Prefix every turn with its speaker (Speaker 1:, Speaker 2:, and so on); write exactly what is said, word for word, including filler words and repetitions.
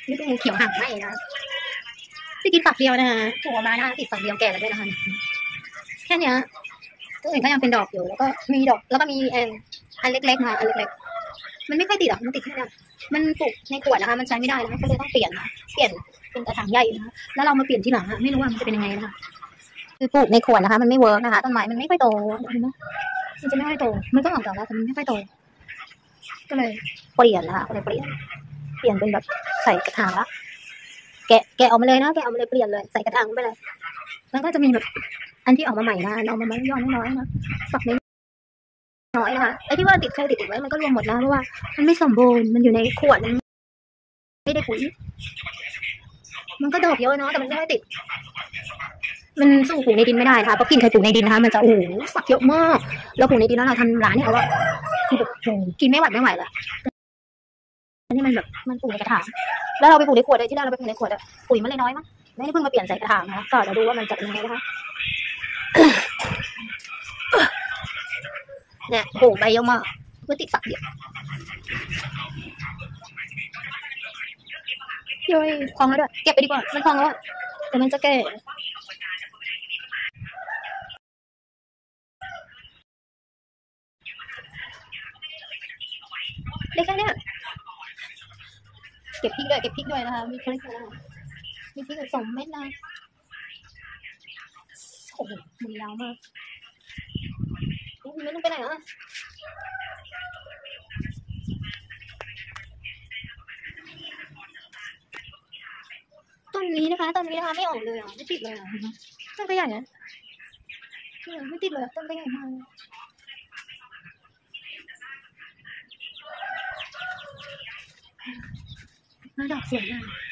Speaker 1: นี่เป็นงูเขียวหางไหมนะที่กินฝักเดียวนะคะหัวมานะติดฝักเดียวแก่แล้วด้วยนะคะแค่เนี้ยตัวอื่นก็ยังเป็นดอกอยู่แล้วก็มีดอกแล้วก็มีเอออันเล็กๆค่ะอันเล็กๆมันไม่ค่อยติดหรอกมันติดแค่นี้มันปลูกในขวดนะคะมันใช้ไม่ได้นะก็เลยต้องเปลี่ยนนะเปลี่ยนเป็นกระถางใหญ่นะแล้วเรามาเปลี่ยนที่หลังอะไม่รู้ว่ามันจะเป็นยังไงนะคะคือปลูกในขวดนะคะมันไม่เวิร์กนะคะต้นไม้มันไม่ค่อยโตนะมันจะไม่ค่อยโตมันก็ออกดอกแล้วแต่มันไม่ค่อยโตก็เลยเปลี่ยนนะคะก็เลยเปลี่ยนเปลี่ยนเป็นแบบใส่กระถางละแกะแกะออกมาเลยนะแกะออกมาเลยเปลี่ยนเลยใส่กระถางไปเลยแล้วก็จะมีแบบอันที่ออกมาใหม่นะเอามาใหม่ย่อนน้อยๆนะฝักน้อยนะคะไอ้ที่ว่าติดเคยติดติดไว้มันก็รวมหมดนะเพราะว่ามันไม่สมบูรณ์มันอยู่ในขวดมันไม่ได้ปุ๋ยมันก็ดอกเยอะเนาะแต่มันไม่ได้ติดมันสู้ปลูกในดินไม่ได้ค่ะเพราะกินเคยปลูกในดินนะคะมันจะโอ้โหฝักเยอะมากแล้วปลูกในดินแล้วเราทำร้านเนี่ยเราก็คือแบบโอ้กินไม่หวัดไม่ไหวละอันนี้มันแบบมันปลูกในกระถางแล้วเราไปปลูกในขวดเลยที่แรกเราไปปลูกในขวดอะปุ๋ยมันเลยน้อยมั้งไม่ได้เพิ่งมาเปลี่ยนใส่กระถางนะก็เดี๋ยวดูว่ามันจะเป็นยังไงนะคะเนี่ยโหใบเยอะมากเพื่อติดฝักเดียวย้ยพองแล้วด้วยเก็บไปดีกว่ามันพองแล้วแต่มันจะแก่เล็กแค่นี้เก็บพริกด้วยเก็บพริกด้วยนะคะมีพริกด้วยมีพริกสองเม็ดนะโอ้โหมือยาวมากไม่ต้องไปไหนอ่ะต้นนี้นะคะต้นนี้นะคะไม่ออกเลยอ่ะไม่ติดเลยอ่ะต้นก็ใหญ่นะไม่ติดเลยต้นก็ใหญ่มากดอกสวยมาก